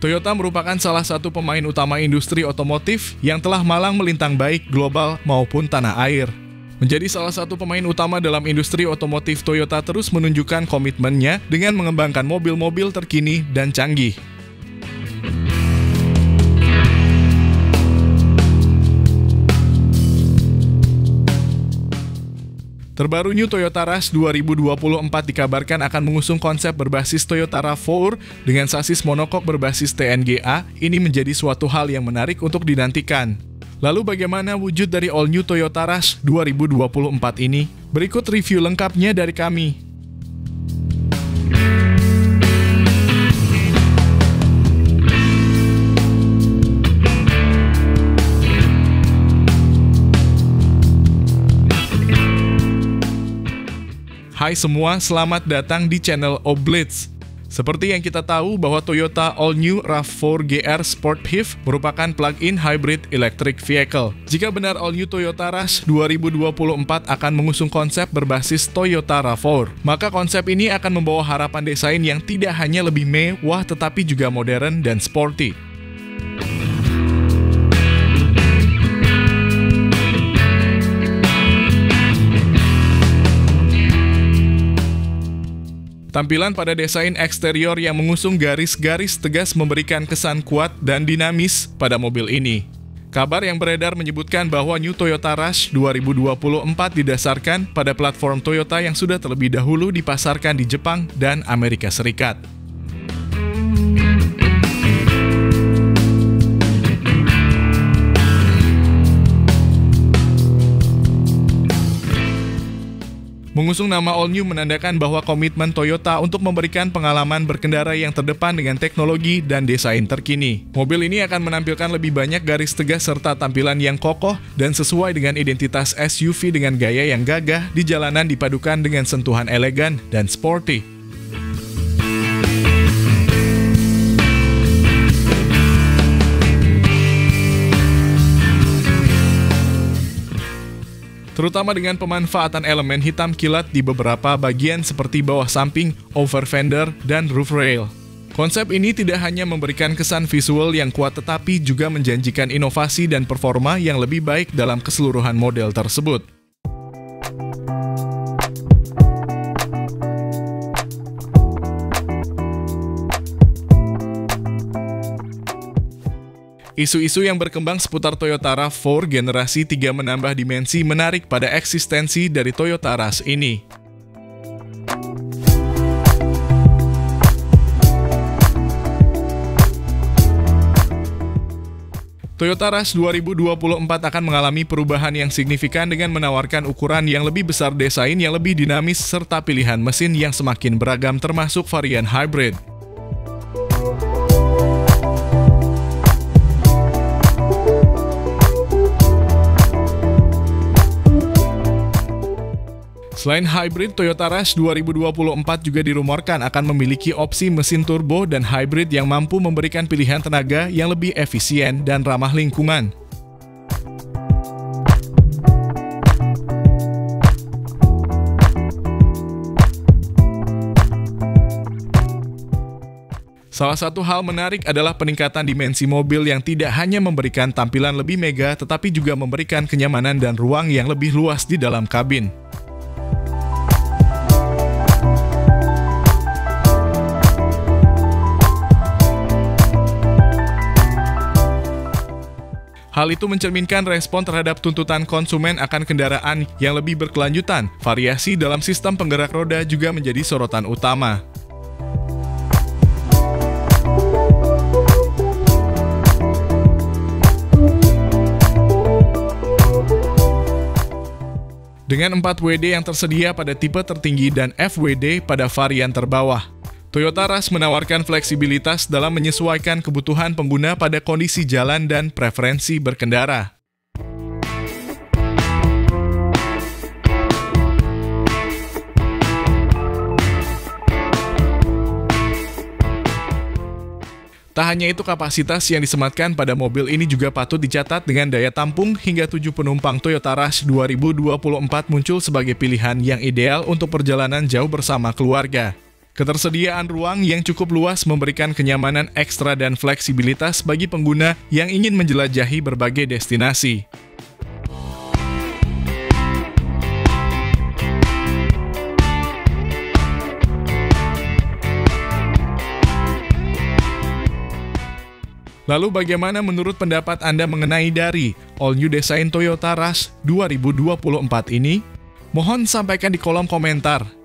Toyota merupakan salah satu pemain utama industri otomotif yang telah malang melintang baik global maupun tanah air. Menjadi salah satu pemain utama dalam industri otomotif, Toyota terus menunjukkan komitmennya dengan mengembangkan mobil-mobil terkini dan canggih. Terbaru New Toyota Rush 2024 dikabarkan akan mengusung konsep berbasis Toyota RAV4 dengan sasis monokok berbasis TNGA. Ini menjadi suatu hal yang menarik untuk dinantikan. Lalu bagaimana wujud dari All New Toyota Rush 2024 ini? Berikut review lengkapnya dari kami. Hai semua, selamat datang di channel Oblitz. Seperti yang kita tahu bahwa Toyota All New RAV4 GR Sport HEV merupakan plug-in hybrid electric vehicle. Jika benar All New Toyota Rush 2024 akan mengusung konsep berbasis Toyota RAV4, maka konsep ini akan membawa harapan desain yang tidak hanya lebih mewah tetapi juga modern dan sporty. Tampilan pada desain eksterior yang mengusung garis-garis tegas memberikan kesan kuat dan dinamis pada mobil ini. Kabar yang beredar menyebutkan bahwa New Toyota Rush 2024 didasarkan pada platform Toyota yang sudah terlebih dahulu dipasarkan di Jepang dan Amerika Serikat. Mengusung nama All New menandakan bahwa komitmen Toyota untuk memberikan pengalaman berkendara yang terdepan dengan teknologi dan desain terkini. Mobil ini akan menampilkan lebih banyak garis tegas serta tampilan yang kokoh dan sesuai dengan identitas SUV dengan gaya yang gagah di jalanan dipadukan dengan sentuhan elegan dan sporty. Terutama dengan pemanfaatan elemen hitam kilat di beberapa bagian seperti bawah samping, over fender, dan roof rail. Konsep ini tidak hanya memberikan kesan visual yang kuat tetapi juga menjanjikan inovasi dan performa yang lebih baik dalam keseluruhan model tersebut. Isu-isu yang berkembang seputar Toyota RAV4 generasi 3 menambah dimensi menarik pada eksistensi dari Toyota Rush ini. Toyota Rush 2024 akan mengalami perubahan yang signifikan dengan menawarkan ukuran yang lebih besar, desain yang lebih dinamis, serta pilihan mesin yang semakin beragam termasuk varian hybrid. Selain hybrid, Toyota Rush 2024 juga dirumorkan akan memiliki opsi mesin turbo dan hybrid yang mampu memberikan pilihan tenaga yang lebih efisien dan ramah lingkungan. Salah satu hal menarik adalah peningkatan dimensi mobil yang tidak hanya memberikan tampilan lebih mega, tetapi juga memberikan kenyamanan dan ruang yang lebih luas di dalam kabin. Hal itu mencerminkan respon terhadap tuntutan konsumen akan kendaraan yang lebih berkelanjutan. Variasi dalam sistem penggerak roda juga menjadi sorotan utama. Dengan 4 WD yang tersedia pada tipe tertinggi dan FWD pada varian terbawah, Toyota Rush menawarkan fleksibilitas dalam menyesuaikan kebutuhan pengguna pada kondisi jalan dan preferensi berkendara. Tak hanya itu, kapasitas yang disematkan pada mobil ini juga patut dicatat dengan daya tampung hingga 7 penumpang. Toyota Rush 2024 muncul sebagai pilihan yang ideal untuk perjalanan jauh bersama keluarga. Ketersediaan ruang yang cukup luas memberikan kenyamanan ekstra dan fleksibilitas bagi pengguna yang ingin menjelajahi berbagai destinasi. Lalu bagaimana menurut pendapat Anda mengenai dari All New Desain Toyota Rush 2024 ini? Mohon sampaikan di kolom komentar.